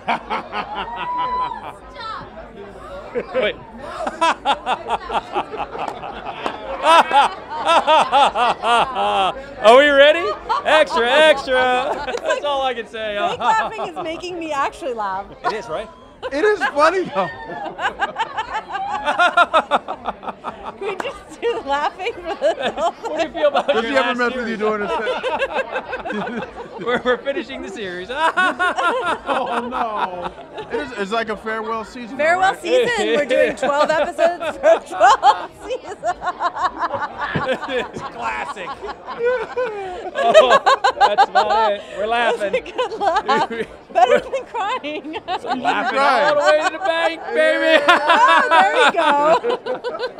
Wait. Are we ready? Extra, extra. That's all I can say. Fake laughing is making me actually laugh. It is, right? It is funny though. Can we just do laughing for the whole What do you feel about Does your he ever last mess with you series? doing this? We're finishing the series. Oh no! It's like a farewell season. farewell right? season? We're doing 12 episodes for 12 seasons. It's classic. Oh, that's about it. We're laughing. That's a good laugh. Better than crying. Laughing Right. all the way to the bank, baby. Oh, there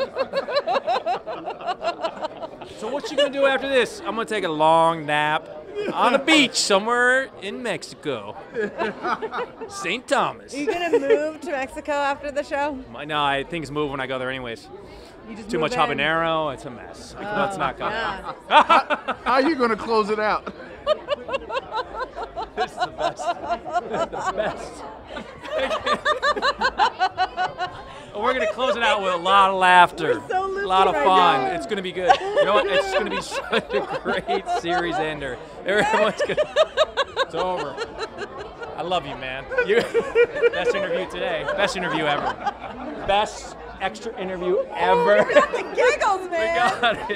we go. So what you gonna do after this? I'm gonna take a long nap on a beach somewhere in Mexico. St. Thomas. Are you going to move to Mexico after the show? No, things move when I go there anyways. You just Too move much in? habanero. It's a mess. Let's not go. Yeah. How are you gonna close it out? This is the best. This is the best. We're gonna close it out with a lot of laughter, We're so loopy a lot of right fun. now. It's gonna be good. You know what? It's gonna be such a great series ender. Everyone's gonna. It's over. I love you, man. You best interview today. Best interview ever. Best extra interview ever. The giggles, man. We got it.